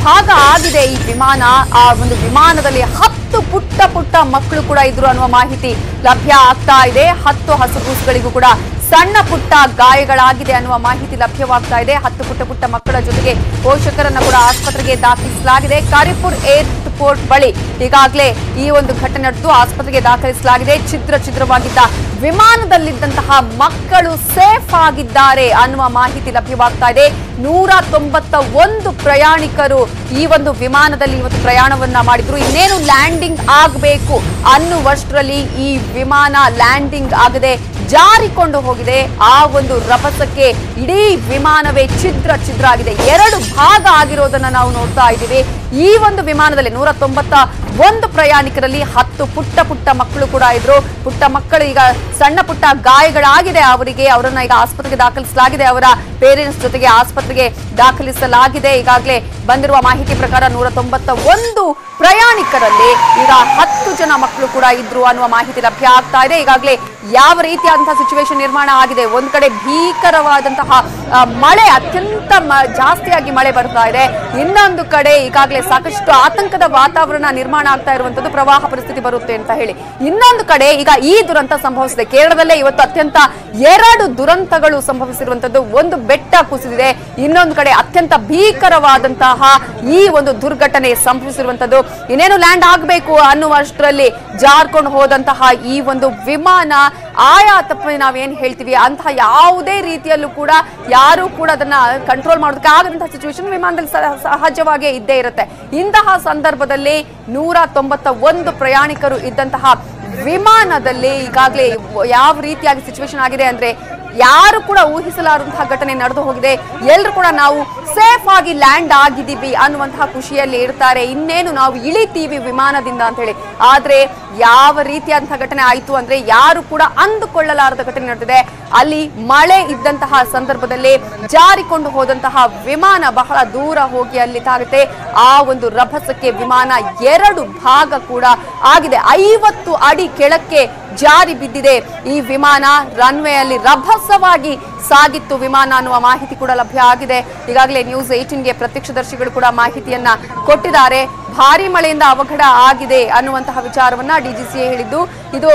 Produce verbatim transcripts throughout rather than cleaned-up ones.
ಭಾಗ ಆಗಿದೆ ಈ ವಿಮಾನ. ಆ ಒಂದು ವಿಮಾನದಲ್ಲಿ ಹತ್ತು ಪುಟ್ಟ ಪುಟ್ಟ ಮಕ್ಕಳು ಕೂಡ ಇದ್ರು ಅನ್ನುವ ಮಾಹಿತಿ ಲಭ್ಯ ಆಗ್ತಾ ಇದೆ. ಹತ್ತು ಹಸುಗೂಸುಗಳಿಗೂ ಕೂಡ ಸಣ್ಣ ಪುಟ್ಟ ಗಾಯಗಳಾಗಿದೆ ಅನ್ನುವ ಮಾಹಿತಿ ಲಭ್ಯವಾಗ್ತಾ ಇದೆ. ಹತ್ತು ಪುಟ್ಟ ಪುಟ್ಟ ಮಕ್ಕಳ ಜೊತೆಗೆ ಪೋಷಕರನ್ನ ಕೂಡ ಆಸ್ಪತ್ರೆಗೆ ದಾಖಲಿಸಲಾಗಿದೆ. ಕಾರಿಪುರ್ ಏರ್ಪೋರ್ಟ್ ಬಳಿ ಈಗಾಗಲೇ ಈ ಒಂದು ಘಟನೆ ನಡೆದು ಆಸ್ಪತ್ರೆಗೆ ದಾಖಲಿಸಲಾಗಿದೆ. ಛಿದ್ರ ಛಿದ್ರವಾಗಿದ್ದ ವಿಮಾನದಲ್ಲಿದ್ದಂತಹ ಮಕ್ಕಳು ಸೇಫ್ ಆಗಿದ್ದಾರೆ ಅನ್ನುವ ಮಾಹಿತಿ ಲಭ್ಯವಾಗ್ತಾ ಇದೆ. ನೂರ ತೊಂಬತ್ತ ಒಂದು ಪ್ರಯಾಣಿಕರು ಈ ಒಂದು ವಿಮಾನದಲ್ಲಿ ಇವತ್ತು ಪ್ರಯಾಣವನ್ನ ಮಾಡಿದ್ರು. ಇನ್ನೇನು ಲ್ಯಾಂಡಿಂಗ್ ಆಗಬೇಕು ಅನ್ನುವಷ್ಟರಲ್ಲಿ ಈ ವಿಮಾನ ಲ್ಯಾಂಡಿಂಗ್ ಆಗದೆ ಜಾರಿಕೊಂಡು ಹೋಗಿದೆ. ಆ ಒಂದು ರಭಸಕ್ಕೆ ಇಡೀ ವಿಮಾನವೇ ಛಿದ್ರ ಛಿದ್ರ ಆಗಿದೆ. ಎರಡು ಭಾಗ ಆಗಿರೋದನ್ನ ನಾವು ನೋಡ್ತಾ ಇದ್ದೀವಿ. ಈ ಒಂದು ವಿಮಾನದಲ್ಲಿ ನೂರ ತೊಂಬತ್ತ ಒಂದು ಪ್ರಯಾಣಿಕರಲ್ಲಿ ಹತ್ತು ಪುಟ್ಟ ಪುಟ್ಟ ಮಕ್ಕಳು ಕೂಡ ಇದ್ರು. ಪುಟ್ಟ ಮಕ್ಕಳು ಈಗ ಸಣ್ಣ ಪುಟ್ಟ ಗಾಯಗಳಾಗಿದೆ ಅವರಿಗೆ. ಅವರನ್ನ ಈಗ ಆಸ್ಪತ್ರೆಗೆ ದಾಖಲಿಸಲಾಗಿದೆ. ಅವರ ಪೇರೆಂಟ್ಸ್ ಜೊತೆಗೆ ಆಸ್ಪತ್ರೆಗೆ ದಾಖಲಿಸಲಾಗಿದೆ. ಈಗಾಗಲೇ ಬಂದಿರುವ ಮಾಹಿತಿ ಪ್ರಕಾರ ನೂರ ತೊಂಬತ್ತ ಒಂದು ಪ್ರಯಾಣಿಕರಲ್ಲಿ ಈಗ ಹತ್ತು ಜನ ಮಕ್ಕಳು ಕೂಡ ಇದ್ರು ಅನ್ನುವ ಮಾಹಿತಿ ಲಭ್ಯ ಆಗ್ತಾ ಇದೆ. ಈಗಾಗಲೇ ಯಾವ ರೀತಿಯಾದಂತಹ ಸಿಚುವೇಶನ್ ನಿರ್ಮಾಣ ಆಗಿದೆ. ಒಂದ್ ಕಡೆ ಭೀಕರವಾದಂತಹ ಮಳೆ, ಅತ್ಯಂತ ಜಾಸ್ತಿಯಾಗಿ ಮಳೆ ಬರ್ತಾ ಇದೆ. ಇನ್ನೊಂದು ಕಡೆ ಈಗಾಗಲೇ ಸಾಕಷ್ಟು ಆತಂಕದ ವಾತಾವರಣ ನಿರ್ಮಾಣ ಆಗ್ತಾ ಇರುವಂತದ್ದು, ಪ್ರವಾಹ ಪರಿಸ್ಥಿತಿ ಬರುತ್ತೆ ಅಂತ ಹೇಳಿ. ಇನ್ನೊಂದು ಕಡೆ ಈಗ ಈ ದುರಂತ ಸಂಭವಿಸಿದೆ. ಕೇರಳದಲ್ಲೇ ಇವತ್ತು ಅತ್ಯಂತ ಎರಡು ದುರಂತಗಳು ಸಂಭವಿಸಿರುವಂತದ್ದು. ಒಂದು ಬೆಟ್ಟ ಕುಸಿದಿದೆ, ಇನ್ನೊಂದು ಕಡೆ ಅತ್ಯಂತ ಭೀಕರವಾದಂತಹ ಈ ಒಂದು ದುರ್ಘಟನೆ ಸಂಭವಿಸಿರುವಂತದ್ದು. ಇನ್ನೇನು ಲ್ಯಾಂಡ್ ಆಗಬೇಕು ಅನ್ನುವಷ್ಟರಲ್ಲಿ ಜಾರ್ಕೊಂಡು ಹೋದಂತಹ ಈ ಒಂದು ವಿಮಾನ ಆಯಾ ತಪ್ಪು ನಾವೇನ್ ಹೇಳ್ತೀವಿ ಅಂತಹ ಯಾವುದೇ ರೀತಿಯಲ್ಲೂ ಕೂಡ ಯಾರು ಕೂಡ ಅದನ್ನ ಕಂಟ್ರೋಲ್ ಮಾಡೋದಕ್ಕೆ ಆಗದಂತಹ ಸಿಚುವೇಶನ್ ವಿಮಾನದಲ್ಲಿ ಸಹಜವಾಗಿ ಇದ್ದೇ ಇರುತ್ತೆ. ಇಂತಹ ಸಂದರ್ಭದಲ್ಲಿ ನೂರ ತೊಂಬತ್ತ ಒಂದು ಪ್ರಯಾಣಿಕರು ಇದ್ದಂತಹ ವಿಮಾನದಲ್ಲಿ ಈಗಾಗಲೇ ಯಾವ ರೀತಿಯಾಗಿ ಸಿಚುವೇಶನ್ ಆಗಿದೆ ಅಂದ್ರೆ ಯಾರು ಕೂಡ ಊಹಿಸಲಾರಂತಹ ಘಟನೆ ನಡೆದು ಹೋಗಿದೆ. ಎಲ್ಲರೂ ಕೂಡ ನಾವು ಸೇಫ್ ಆಗಿ ಲ್ಯಾಂಡ್ ಆಗಿದ್ದೀವಿ ಅನ್ನುವಂತಹ ಖುಷಿಯಲ್ಲಿ ಇರ್ತಾರೆ. ಇನ್ನೇನು ನಾವು ಇಳಿತೀವಿ ವಿಮಾನದಿಂದ ಅಂತ ಹೇಳಿ. ಆದ್ರೆ ಯಾವ ರೀತಿಯಾದಂತಹ ಘಟನೆ ಆಯ್ತು ಅಂದ್ರೆ ಯಾರು ಕೂಡ ಅಂದುಕೊಳ್ಳಲಾರದ ಘಟನೆ ನಡೆದಿದೆ. ಅಲ್ಲಿ ಮಳೆ ಇದ್ದಂತಹ ಸಂದರ್ಭದಲ್ಲಿ ಜಾರಿಕೊಂಡು ಹೋದಂತಹ ವಿಮಾನ ಬಹಳ ದೂರ ಹೋಗಿ ಅಲ್ಲಿ ತಾಗುತ್ತೆ. ಆ ಒಂದು ರಭಸಕ್ಕೆ ವಿಮಾನ ಎರಡು ಭಾಗ ಕೂಡ ಆಗಿದೆ. ಐವತ್ತು ಅಡಿ ಕೆಳಕ್ಕೆ ಜಾರಿ ಬಿದ್ದಿದೆ ಈ ವಿಮಾನ. ರನ್ವೇ ಅಲ್ಲಿ ರಭಸವಾಗಿ ಸಾಗಿತ್ತು ವಿಮಾನ ಅನ್ನುವ ಮಾಹಿತಿ ಕೂಡ ಲಭ್ಯ ಆಗಿದೆ. ಈಗಾಗಲೇ ನ್ಯೂಸ್ ಏಟೀನ್ಗೆ ಪ್ರತ್ಯಕ್ಷದರ್ಶಿಗಳು ಕೂಡ ಮಾಹಿತಿಯನ್ನ ಕೊಟ್ಟಿದ್ದಾರೆ. ಭಾರಿ ಮಳೆಯಿಂದ ಅವಘಡ ಆಗಿದೆ ಅನ್ನುವಂತಹ ವಿಚಾರವನ್ನ ಡಿಜಿಸಿಎ ಹೇಳಿದ್ದು, ಇದು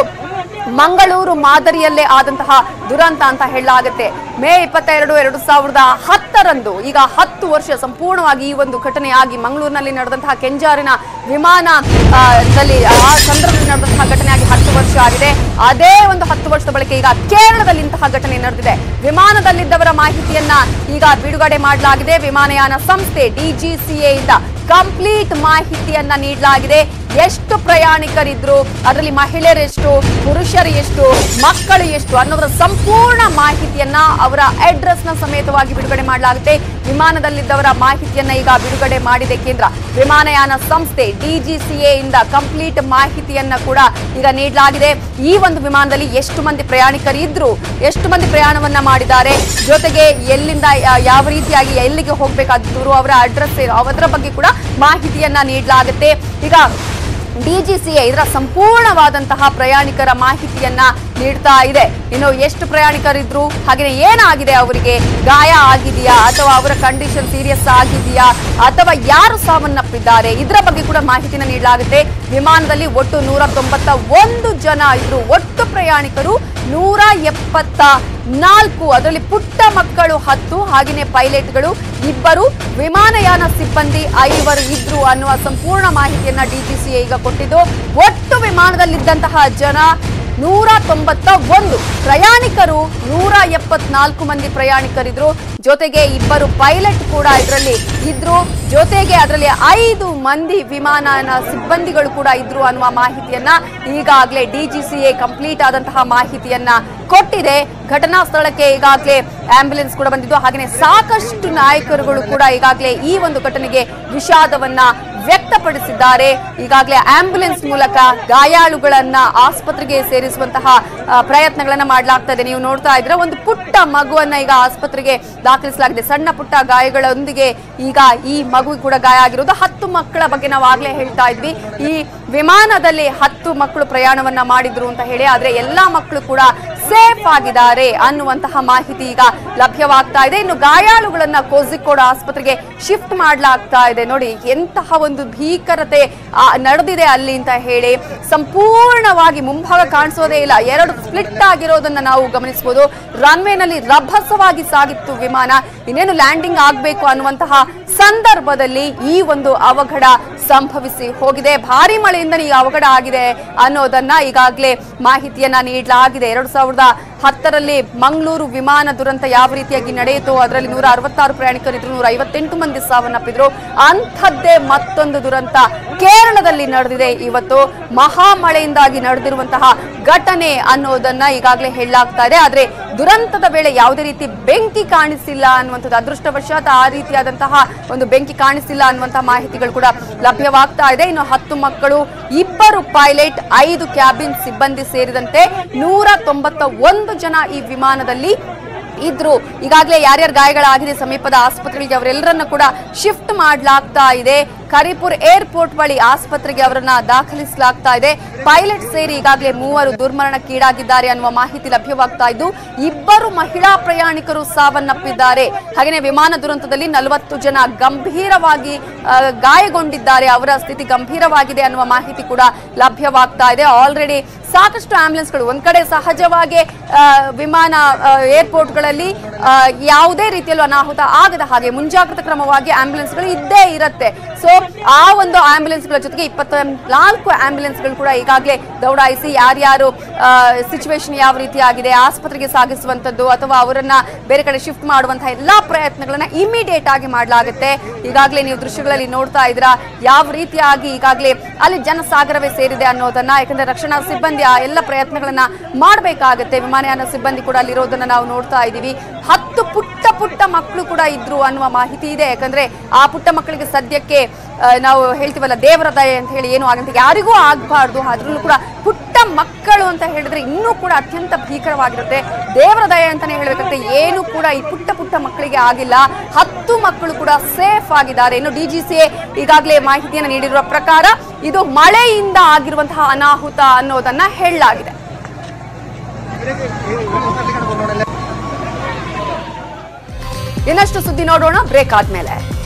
ಮಂಗಳೂರು ಮಾದರಿಯಲ್ಲೇ ಆದಂತಹ ದುರಂತ ಅಂತ ಹೇಳಲಾಗುತ್ತೆ. ಮೇ ಇಪ್ಪತ್ತೆರಡು ಎರಡು ಸಾವಿರದ ಹತ್ತರಂದು ಈಗ ಹತ್ತು ವರ್ಷ ಸಂಪೂರ್ಣವಾಗಿ ಈ ಒಂದು ಘಟನೆಯಾಗಿ ಮಂಗಳೂರಿನಲ್ಲಿ ನಡೆದಂತಹ ಕೆಂಜಾರಿನ ವಿಮಾನ ದಲ್ಲಿ ಆ ಸಂದರ್ಭದಲ್ಲಿ ನಡೆದಂತಹ ಘಟನೆಯಾಗಿ ಹತ್ತು ವರ್ಷ ಆಗಿದೆ. ಅದೇ ಒಂದು ಹತ್ತು ವರ್ಷದ ಬಳಿಕ ಈಗ ಕೇರಳದಲ್ಲಿ ಇಂತಹ ಘಟನೆ ನಡೆದಿದೆ. ವಿಮಾನದಲ್ಲಿದ್ದವರ ಮಾಹಿತಿಯನ್ನ ಈಗ ಬಿಡುಗಡೆ ಮಾಡಲಾಗಿದೆ. ವಿಮಾನಯಾನ ಸಂಸ್ಥೆ ಡಿಜಿಸಿಎ ಇಂದ ಕಂಪ್ಲೀಟ್ ಮಾಹಿತಿಯನ್ನ ನೀಡಲಾಗಿದೆ. ಎಷ್ಟು ಪ್ರಯಾಣಿಕರಿದ್ರು, ಅದರಲ್ಲಿ ಮಹಿಳೆಯರೆಷ್ಟು, ಪುರುಷರು ಎಷ್ಟು, ಮಕ್ಕಳು ಎಷ್ಟು ಅನ್ನೋದರ ಸಂಪೂರ್ಣ ಮಾಹಿತಿಯನ್ನ ಅವರ ಅಡ್ರೆಸ್ ನ ಸಮೇತವಾಗಿ ಬಿಡುಗಡೆ ಮಾಡಲಾಗುತ್ತೆ. ವಿಮಾನದಲ್ಲಿದ್ದವರ ಮಾಹಿತಿಯನ್ನ ಈಗ ಬಿಡುಗಡೆ ಮಾಡಿದೆ ಕೇಂದ್ರ ವಿಮಾನಯಾನ ಸಂಸ್ಥೆ ಡಿಜಿಸಿಎ ಇಂದ ಕಂಪ್ಲೀಟ್ ಮಾಹಿತಿಯನ್ನ ಕೂಡ ಈಗ ನೀಡಲಾಗಿದೆ. ಈ ಒಂದು ವಿಮಾನದಲ್ಲಿ ಎಷ್ಟು ಮಂದಿ ಪ್ರಯಾಣಿಕರು ಇದ್ರು, ಎಷ್ಟು ಮಂದಿ ಪ್ರಯಾಣವನ್ನ ಮಾಡಿದ್ದಾರೆ, ಜೊತೆಗೆ ಎಲ್ಲಿಂದ ಯಾವ ರೀತಿಯಾಗಿ ಎಲ್ಲಿಗೆ ಹೋಗ್ಬೇಕಾದ್ರು, ಅವರ ಅಡ್ರೆಸ್ ಅದರ ಬಗ್ಗೆ ಕೂಡ ಮಾಹಿತಿಯನ್ನ ನೀಡಲಾಗುತ್ತೆ. ಈಗ ಡಿಜಿಸಿಎ ಇದರ ಸಂಪೂರ್ಣವಾದಂತಹ ಪ್ರಯಾಣಿಕರ ಮಾಹಿತಿಯನ್ನ ನೀಡ್ತಾ ಇದೆ. ಇನ್ನು ಎಷ್ಟು ಪ್ರಯಾಣಿಕರಿದ್ರು, ಹಾಗೆ ಏನಾಗಿದೆ, ಅವರಿಗೆ ಗಾಯ ಆಗಿದೆಯಾ ಅಥವಾ ಅವರ ಕಂಡೀಷನ್ ಸೀರಿಯಸ್ ಆಗಿದೆಯಾ ಅಥವಾ ಯಾರು ಸಾವನ್ನಪ್ಪಿದ್ದಾರೆ, ಇದರ ಬಗ್ಗೆ ಕೂಡ ಮಾಹಿತಿನ ನೀಡಲಾಗುತ್ತೆ. ವಿಮಾನದಲ್ಲಿ ಒಟ್ಟು ನೂರ ತೊಂಬತ್ತ ಒಂದು ಜನ ಇದ್ರು. ಒಟ್ಟು ಪ್ರಯಾಣಿಕರು ನೂರ ಎಪ್ಪತ್ತ ನಾಲ್ಕು, ಅದರಲ್ಲಿ ಪುಟ್ಟ ಮಕ್ಕಳು ಹತ್ತು, ಹಾಗೆಯೇ ಪೈಲಟ್ಗಳು ಇಬ್ಬರು, ವಿಮಾನಯಾನ ಸಿಬ್ಬಂದಿ ಐವರು ಇದ್ರು ಅನ್ನುವ ಸಂಪೂರ್ಣ ಮಾಹಿತಿಯನ್ನ ಡಿಜಿಸಿಎ ಈಗ ಕೊಟ್ಟಿದ್ದು. ಒಟ್ಟು ವಿಮಾನದಲ್ಲಿದ್ದಂತಹ ಜನ ನೂರ ತೊಂಬತ್ತ ಒಂದು, ಪ್ರಯಾಣಿಕರು ನೂರ ಎಪ್ಪತ್ನಾಲ್ಕು ಮಂದಿ ಪ್ರಯಾಣಿಕರಿದ್ರು. ಜೊತೆಗೆ ಇಬ್ಬರು ಪೈಲಟ್ ಕೂಡ ಇದರಲ್ಲಿ ಇದ್ರು. ಜೊತೆಗೆ ಅದರಲ್ಲಿ ಐದು ಮಂದಿ ವಿಮಾನಯಾನ ಸಿಬ್ಬಂದಿಗಳು ಕೂಡ ಇದ್ರು ಅನ್ನುವ ಮಾಹಿತಿಯನ್ನ ಈಗಾಗಲೇ ಡಿಜಿಸಿಎ ಕಂಪ್ಲೀಟ್ ಆದಂತಹ ಮಾಹಿತಿಯನ್ನ ಕೊಟ್ಟಿದೆ. ಘಟನಾ ಸ್ಥಳಕ್ಕೆ ಈಗಾಗಲೇ ಆಂಬ್ಯುಲೆನ್ಸ್ ಕೂಡ ಬಂದಿದ್ದು, ಹಾಗೆಯೇ ಸಾಕಷ್ಟು ನಾಯಕರುಗಳು ಕೂಡ ಈಗಾಗಲೇ ಈ ಒಂದು ಘಟನೆಗೆ ವಿಷಾದವನ್ನ ವ್ಯಕ್ತಪಡಿಸಿದ್ದಾರೆ. ಈಗಾಗಲೇ ಆಂಬ್ಯುಲೆನ್ಸ್ ಮೂಲಕ ಗಾಯಾಳುಗಳನ್ನ ಆಸ್ಪತ್ರೆಗೆ ಸೇರಿಸುವಂತಹ ಪ್ರಯತ್ನಗಳನ್ನ ಮಾಡಲಾಗ್ತಾ ಇದೆ. ನೀವು ನೋಡ್ತಾ ಇದ್ರೆ ಒಂದು ಪುಟ್ಟ ಮಗುವನ್ನ ಈಗ ಆಸ್ಪತ್ರೆಗೆ ದಾಖಲಿಸಲಾಗಿದೆ. ಸಣ್ಣ ಪುಟ್ಟ ಗಾಯಗಳೊಂದಿಗೆ ಈಗ ಈ ಮಗು ಕೂಡ ಗಾಯ ಆಗಿರೋದು. ಹತ್ತು ಮಕ್ಕಳ ಬಗ್ಗೆ ನಾವು ಆಗ್ಲೇ ಹೇಳ್ತಾ ಇದ್ವಿ. ಈ ವಿಮಾನದಲ್ಲಿ ಹತ್ತು ಮಕ್ಕಳು ಪ್ರಯಾಣವನ್ನ ಮಾಡಿದ್ರು ಅಂತ ಹೇಳಿ, ಆದ್ರೆ ಎಲ್ಲಾ ಮಕ್ಕಳು ಕೂಡ ಸೇಫ್ ಆಗಿದ್ದಾರೆ ಅನ್ನುವಂತಹ ಮಾಹಿತಿ ಈಗ ಲಭ್ಯವಾಗ್ತಾ ಇದೆ. ಇನ್ನು ಗಾಯಾಳುಗಳನ್ನ ಕೋಝಿಕೋಡ್ ಆಸ್ಪತ್ರೆಗೆ ಶಿಫ್ಟ್ ಮಾಡಲಾಗ್ತಾ ಇದೆ. ನೋಡಿ ಎಂತಹ ಒಂದು ಭೀಕರತೆ ನಡೆದಿದೆ ಅಲ್ಲಿ ಅಂತ ಹೇಳಿ. ಸಂಪೂರ್ಣವಾಗಿ ಮುಂಭಾಗ ಕಾಣಿಸೋದೇ ಇಲ್ಲ, ಎರಡು ಸ್ಪ್ಲಿಟ್ ಆಗಿರೋದನ್ನ ನಾವು ಗಮನಿಸಬಹುದು. ರನ್ವೇನಲ್ಲಿ ರಭಸವಾಗಿ ಸಾಗಿತ್ತು ವಿಮಾನ, ಇನ್ನೇನು ಲ್ಯಾಂಡಿಂಗ್ ಆಗಬೇಕು ಅನ್ನುವಂತಹ ಸಂದರ್ಭದಲ್ಲಿ ಈ ಒಂದು ಅವಘಡ ಸಂಭವಿಸಿ ಹೋಗಿದೆ. ಭಾರಿ ಮಳೆಯಿಂದ ಈ ಅವಘಡ ಆಗಿದೆ ಅನ್ನೋದನ್ನ ಈಗಾಗಲೇ ಮಾಹಿತಿಯನ್ನ ನೀಡಲಾಗಿದೆ. ಎರಡ್ ಸಾವಿರದ ಹತ್ತರಲ್ಲಿ ಮಂಗಳೂರು ವಿಮಾನ ದುರಂತ ಯಾವ ರೀತಿಯಾಗಿ ನಡೆಯಿತು, ಅದರಲ್ಲಿ ನೂರ ಅರವತ್ತಾರು ಪ್ರಯಾಣಿಕರಿದ್ರು, ನೂರ ಐವತ್ತೆಂಟು ಮಂದಿ ಸಾವನ್ನಪ್ಪಿದ್ರು. ಅಂಥದ್ದೇ ಮತ್ತೊಂದು ದುರಂತ ಕೇರಳದಲ್ಲಿ ನಡೆದಿದೆ. ಇವತ್ತು ಮಹಾ ಮಳೆಯಿಂದಾಗಿ ನಡೆದಿರುವಂತಹ ಘಟನೆ ಅನ್ನೋದನ್ನ ಈಗಾಗಲೇ ಹೇಳಲಾಗ್ತಾ ಇದೆ. ಆದ್ರೆ ದುರಂತದ ವೇಳೆ ಯಾವುದೇ ರೀತಿ ಬೆಂಕಿ ಕಾಣಿಸಿಲ್ಲ ಅನ್ನುವಂಥದ್ದು, ಅದೃಷ್ಟವಶಾತ್ ಆ ರೀತಿಯಾದಂತಹ ಒಂದು ಬೆಂಕಿ ಕಾಣಿಸಿಲ್ಲ ಅನ್ನುವಂತಹ ಮಾಹಿತಿಗಳು ಕೂಡ ಲಭ್ಯವಾಗ್ತಾ ಇದೆ. ಇನ್ನು ಹತ್ತು ಮಕ್ಕಳು, ಇಬ್ಬರು ಪೈಲಟ್, ಐದು ಕ್ಯಾಬಿನ್ ಸಿಬ್ಬಂದಿ ಸೇರಿದಂತೆ ನೂರ ತೊಂಬತ್ತ ಒಂದು ಜನ ಈ ವಿಮಾನದಲ್ಲಿ ಇದ್ರು. ಈಗಾಗಲೇ ಯಾರ್ಯಾರು ಗಾಯಗಳಾಗಿದೆ ಸಮೀಪದ ಆಸ್ಪತ್ರೆಗಳಿಗೆ ಅವರೆಲ್ಲರನ್ನ ಕೂಡ ಶಿಫ್ಟ್ ಮಾಡಲಾಗ್ತಾ ಇದೆ. ಕರಿಪುರ್ ಏರ್ಪೋರ್ಟ್ ಬಳಿ ಆಸ್ಪತ್ರೆಗೆ ಅವರನ್ನ ದಾಖಲಿಸಲಾಗ್ತಾ ಇದೆ. ಪೈಲಟ್ ಸೇರಿ ಈಗಾಗಲೇ ಮೂವರು ದುರ್ಮರಣಕ್ಕೀಡಾಗಿದ್ದಾರೆ ಅನ್ನುವ ಮಾಹಿತಿ ಲಭ್ಯವಾಗ್ತಾ ಇದ್ದು, ಇಬ್ಬರು ಮಹಿಳಾ ಪ್ರಯಾಣಿಕರು ಸಾವನ್ನಪ್ಪಿದ್ದಾರೆ. ಹಾಗೆಯೇ ವಿಮಾನ ದುರಂತದಲ್ಲಿ ನಲವತ್ತು ಜನ ಗಂಭೀರವಾಗಿ ಗಾಯಗೊಂಡಿದ್ದಾರೆ, ಅವರ ಸ್ಥಿತಿ ಗಂಭೀರವಾಗಿದೆ ಅನ್ನುವ ಮಾಹಿತಿ ಕೂಡ ಲಭ್ಯವಾಗ್ತಾ ಇದೆ. ಆಲ್ರೆಡಿ ಸಾಕಷ್ಟು ಆಂಬ್ಯುಲೆನ್ಸ್ಗಳು ಒಂದ್ ಕಡೆ ಸಹಜವಾಗಿ ವಿಮಾನ ಏರ್ಪೋರ್ಟ್ಗಳಲ್ಲಿ ಯಾವುದೇ ರೀತಿಯಲ್ಲೂ ಅನಾಹುತ ಆಗದ ಹಾಗೆ ಮುಂಜಾಗ್ರತಾ ಕ್ರಮವಾಗಿ ಆಂಬ್ಯುಲೆನ್ಸ್ಗಳು ಇದ್ದೇ ಇರುತ್ತೆ. ಸೊ ಆ ಒಂದು ಆಂಬ್ಯುಲೆನ್ಸ್ಗಳ ಜೊತೆಗೆ ಇಪ್ಪತ್ತ ನಾಲ್ಕು ಆಂಬ್ಯುಲೆನ್ಸ್ಗಳು ಕೂಡ ಈಗಾಗಲೇ ದೌಡಾಯಿಸಿ ಯಾರ್ಯಾರು ಸಿಚುವೇಶನ್ ಯಾವ ರೀತಿ ಆಗಿದೆ, ಆಸ್ಪತ್ರೆಗೆ ಸಾಗಿಸುವಂತದ್ದು ಅಥವಾ ಅವರನ್ನ ಬೇರೆ ಕಡೆ ಶಿಫ್ಟ್ ಮಾಡುವಂತಹ ಎಲ್ಲಾ ಪ್ರಯತ್ನಗಳನ್ನ ಇಮಿಡಿಯೇಟ್ ಆಗಿ ಮಾಡಲಾಗುತ್ತೆ. ಈಗಾಗಲೇ ನೀವು ದೃಶ್ಯಗಳಲ್ಲಿ ನೋಡ್ತಾ ಇದ್ದೀರಾ ಯಾವ ರೀತಿಯಾಗಿ ಈಗಾಗಲೇ ಅಲ್ಲಿ ಜನಸಾಗರವೇ ಸೇರಿದೆ ಅನ್ನೋದನ್ನ. ಯಾಕಂದ್ರೆ ರಕ್ಷಣಾ ಸಿಬ್ಬಂದಿ ಆ ಎಲ್ಲ ಪ್ರಯತ್ನಗಳನ್ನ ಮಾಡಬೇಕಾಗುತ್ತೆ. ವಿಮಾನಯಾನ ಸಿಬ್ಬಂದಿ ಕೂಡ ಅಲ್ಲಿರೋದನ್ನ ನಾವು ನೋಡ್ತಾ ಇದ್ದೀವಿ. ಹತ್ತು ಪುಟ್ಟ ಪುಟ್ಟ ಮಕ್ಕಳು ಕೂಡ ಇದ್ರು ಅನ್ನುವ ಮಾಹಿತಿ ಇದೆ. ಯಾಕಂದ್ರೆ ಆ ಪುಟ್ಟ ಮಕ್ಕಳಿಗೆ ಸದ್ಯಕ್ಕೆ ನಾವು ಹೇಳ್ತೀವಲ್ಲ ದೇವರ ದಯೆ ಅಂತ ಹೇಳಿ, ಏನು ಆಗಂತ ಯಾರಿಗೂ ಆಗಬಾರ್ದು. ಅದ್ರಲ್ಲೂ ಕೂಡ ಪುಟ್ಟ ಮಕ್ಕಳು ಅಂತ ಹೇಳಿದ್ರೆ ಇನ್ನೂ ಕೂಡ ಅತ್ಯಂತ ಭೀಕರವಾಗಿರುತ್ತೆ. ದೇವರ ದಯೆ ಅಂತಾನೆ ಹೇಳ್ಬೇಕಂತೆ, ಏನು ಕೂಡ ಈ ಪುಟ್ಟ ಪುಟ್ಟ ಮಕ್ಕಳಿಗೆ ಆಗಿಲ್ಲ. ಹತ್ತು ಮಕ್ಕಳು ಕೂಡ ಸೇಫ್ ಆಗಿದ್ದಾರೆ. ಇನ್ನು ಡಿಜಿಸಿಎ ಈಗಾಗಲೇ ಮಾಹಿತಿಯನ್ನು ನೀಡಿರುವ ಪ್ರಕಾರ ಇದು ಮಳೆಯಿಂದ ಆಗಿರುವಂತಹ ಅನಾಹುತ ಅನ್ನೋದನ್ನ ಹೇಳಲಾಗಿದೆ. ಇನ್ನಷ್ಟು ಸುದ್ದಿ ನೋಡೋಣ ಬ್ರೇಕ್ ಆದ್ಮೇಲೆ.